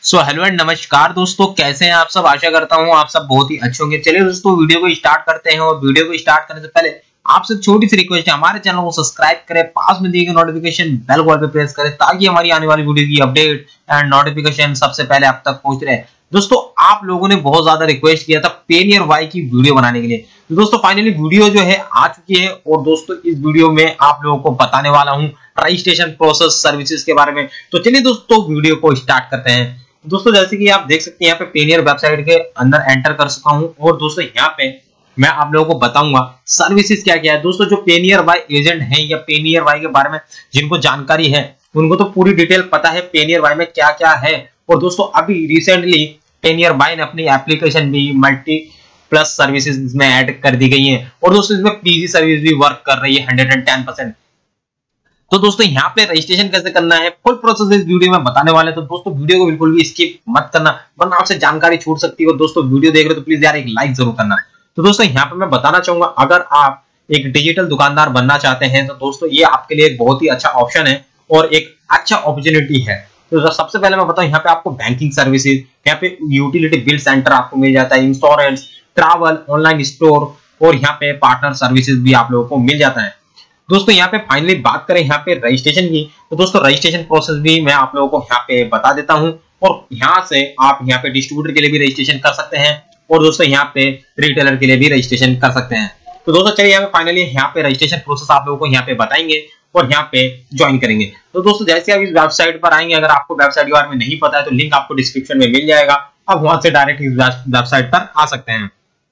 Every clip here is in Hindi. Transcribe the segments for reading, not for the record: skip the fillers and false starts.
सो हेलो एंड नमस्कार दोस्तों, कैसे हैं आप सब। आशा करता हूं आप सब बहुत ही अच्छे होंगे। चलिए दोस्तों वीडियो को स्टार्ट करते हैं और वीडियो को स्टार्ट करने से पहले आपसे छोटी सी रिक्वेस्ट है, हमारे चैनल को सब्सक्राइब करें, पास में दिए गए नोटिफिकेशन बेल को पे प्रेस करें ताकि हमारी आने वाली वीडियो की अपडेट एंड नोटिफिकेशन सबसे पहले आप तक पहुंच रहे। दोस्तों आप लोगों ने बहुत ज्यादा रिक्वेस्ट किया था पेनियर वाई की वीडियो बनाने के लिए, तो दोस्तों फाइनली वीडियो जो है आ चुकी है और दोस्तों इस वीडियो में आप लोगों को बताने वाला हूं रजिस्ट्रेशन प्रोसेस सर्विसेज के बारे में। तो चलिए दोस्तों वीडियो को स्टार्ट करते हैं। दोस्तों जैसे कि आप देख सकते हैं यहाँ पे पेनियर वेबसाइट के अंदर एंटर कर चुका हूं और दोस्तों यहाँ पे मैं आप लोगों को बताऊंगा सर्विसेज क्या क्या है। दोस्तों जो पेनियर वाई एजेंट हैं या पेनियर वाई के बारे में जिनको जानकारी है उनको तो पूरी डिटेल पता है पेनियर वाई में क्या क्या है। और दोस्तों अभी रिसेंटली पेनियर वाई ने अपनी एप्लीकेशन भी मल्टी प्लस सर्विसेज में ऐड कर दी गई है और दोस्तों इसमें पीसी सर्विस भी वर्क कर रही है 110%। तो दोस्तों यहाँ पे रजिस्ट्रेशन कैसे करना है फुल प्रोसेस इस वीडियो में बताने वाले हैं, तो दोस्तों वीडियो को बिल्कुल भी स्किप मत करना वरना आपसे जानकारी छूट सकती है। और दोस्तों वीडियो देख रहे हो तो प्लीज यार एक लाइक जरूर करना। तो दोस्तों यहाँ पे मैं बताना चाहूंगा अगर आप एक डिजिटल दुकानदार बनना चाहते हैं तो दोस्तों ये आपके लिए एक बहुत ही अच्छा ऑप्शन है और एक अच्छा अपॉर्चुनिटी है। तो सबसे पहले मैं बताऊं यहाँ पे आपको बैंकिंग सर्विसेज, यहाँ पे यूटिलिटी बिल सेंटर आपको मिल जाता है, इंश्योरेंस, ट्रैवल, ऑनलाइन स्टोर और यहाँ पे पार्टनर सर्विसेज भी आप लोगों को मिल जाता है। दोस्तों यहाँ पे फाइनली बात करें यहाँ पे रजिस्ट्रेशन की, तो दोस्तों रजिस्ट्रेशन प्रोसेस भी मैं आप लोगों को यहाँ पे बता देता हूँ और यहाँ से आप यहाँ पे डिस्ट्रीब्यूटर के लिए भी रजिस्ट्रेशन कर सकते हैं और दोस्तों यहाँ पे रिटेलर के लिए भी रजिस्ट्रेशन कर सकते हैं। तो दोस्तों चलिए यहाँ पे फाइनली यहाँ पे रजिस्ट्रेशन प्रोसेस आप लोगों को यहाँ पे बताएंगे और यहाँ पे ज्वाइन करेंगे। तो दोस्तों जैसे आप इस वेबसाइट पर आएंगे, अगर आपको वेबसाइट के बारे में नहीं पता है तो लिंक आपको डिस्क्रिप्शन में मिल जाएगा, आप वहां से डायरेक्ट इस वेबसाइट पर आ सकते हैं।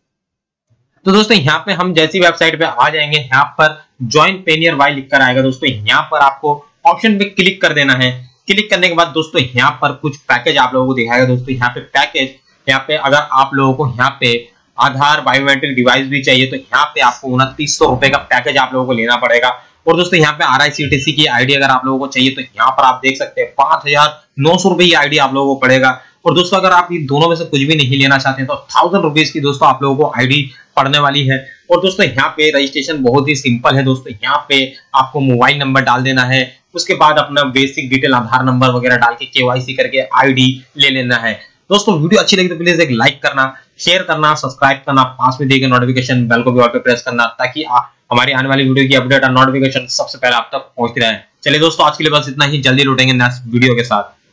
तो दोस्तों यहाँ पे हम जैसी वेबसाइट पे आ जाएंगे, यहाँ पर ज्वाइन पेनियर वाई लिखकर आएगा। दोस्तों यहाँ पर आपको ऑप्शन पे क्लिक कर देना है। क्लिक करने के बाद दोस्तों यहाँ पर कुछ पैकेज आप लोगों को दिखाएगा। दोस्तों यहाँ पे पैकेज, यहाँ पे अगर आप लोगों को यहाँ पे आधार बायोमेट्रिक डिवाइस भी चाहिए तो यहाँ पे आपको 2900 रुपए का पैकेज आप लोगों को लेना पड़ेगा। और दोस्तों यहाँ पे RICTC की आईडी अगर आप लोगों को चाहिए तो यहाँ पर आप देख सकते हैं 5900 रुपए की आईडी आप लोगों को पड़ेगा। और दोस्तों अगर आप ये दोनों में से कुछ भी नहीं लेना चाहते तो 1000 रुपीज की दोस्तों आप लोगों को आईडी पड़ने वाली है। और दोस्तों यहाँ पे रजिस्ट्रेशन बहुत ही सिंपल है। दोस्तों यहाँ पे आपको मोबाइल नंबर डाल देना है, उसके बाद अपना बेसिक डिटेल आधार नंबर वगैरह डाल के KYC करके आईडी ले लेना है। दोस्तों वीडियो अच्छी लगी तो प्लीज एक लाइक करना, शेयर करना, सब्सक्राइब करना, पास में दिए गए नोटिफिकेशन बेल को भी ऑल पे प्रेस करना ताकि हमारी आने वाली वीडियो की अपडेट और नोटिफिकेशन सबसे पहले आप तक पहुंच रहे हैं। चलिए दोस्तों आज के लिए बस इतना ही, जल्दी लौटेंगे नेक्स्ट वीडियो के साथ।